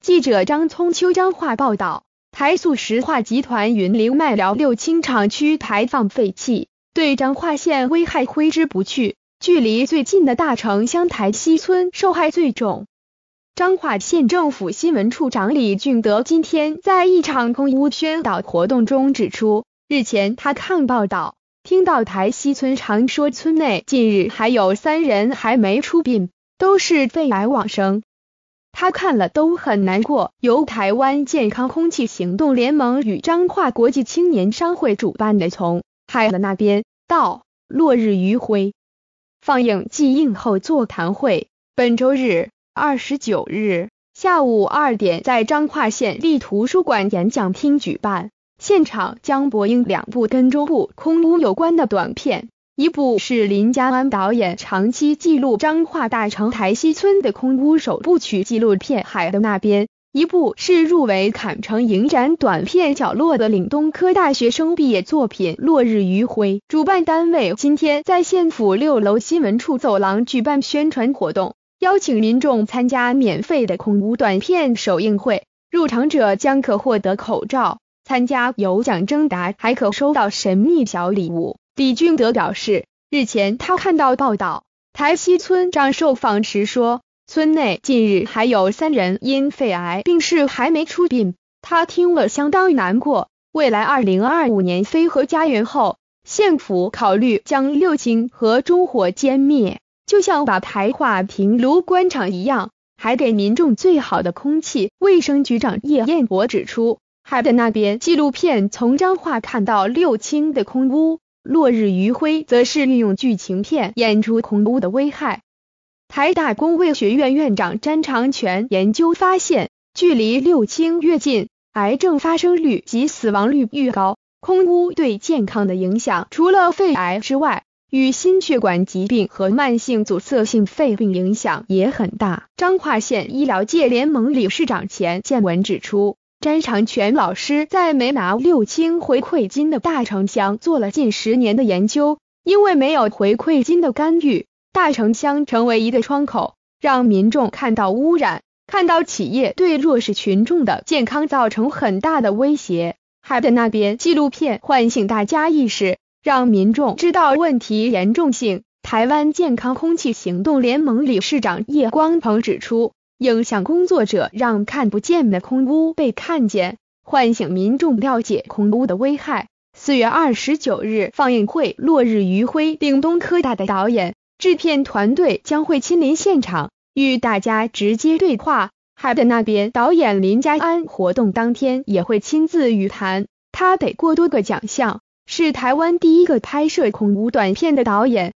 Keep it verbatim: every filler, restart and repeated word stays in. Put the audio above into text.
记者张聪秋彰化报道，台塑石化集团云林麦寮六轻厂区排放废气，对彰化县危害挥之不去，距离最近的大城乡台西村受害最重。彰化县政府新闻处长李俊德今天在一场空污宣导活动中指出，日前他看报道，听到台西村常说村内近日还有三人还没出殡，都是肺癌往生。他看了都很难过。由台湾健康空气行动联盟与彰化国际青年商会主办的从海的那边到落日余晖放映暨映后座谈会，本周日二十九日下午二点在彰化县立图书馆演讲厅举办，现场将播映两部跟中部空污有关的短片，一部是林家安导演长期记录彰化大城台西村的空污首部曲纪录片《海的那边》，一部是入围坎城影展短片角落的岭东科大学生毕业作品《落日余晖》。主办单位今天在县府六楼新闻处走廊举办宣传活动，邀请民众参加免费的空污短片首映会，入场者将可获得口罩，参加有奖征答还可收到神秘小礼物。李俊德表示，日前他看到报道，台西村长受访时说，村内近日还有三人因肺癌病逝还没出殡，他听了相当难过。未来二零二五年非核家园后，县府考虑将六轻和中火歼灭，就像把台化平炉关厂一样，还给民众最好的空气。卫生局长叶彦博指出，海的那边纪录片从彰化看到六轻的空污，落日余晖则是运用剧情片演出空污的危害。台大公卫学院院长詹长全研究发现，距离六轻越近，癌症发生率及死亡率愈高。空污对健康的影响除了肺癌之外，与心血管疾病和慢性阻塞性肺病影响也很大。彰化县医疗界联盟理事长钱建文指出，詹长全老师在没拿六轻回馈金的大城乡做了近十年的研究，因为没有回馈金的干预，大城乡成为一个窗口，让民众看到污染，看到企业对弱势群众的健康造成很大的威胁。海的那边纪录片唤醒大家意识，让民众知道问题严重性。台湾健康空气行动联盟理事长叶光鹏指出，影像工作者让看不见的空污被看见，唤醒民众了解空污的危害。四月二十九日放映会《落日余晖》，岭东科大的导演、制片团队将会亲临现场，与大家直接对话。海的那边导演林家安活动当天也会亲自语谈，他得过多个奖项，是台湾第一个拍摄空污短片的导演。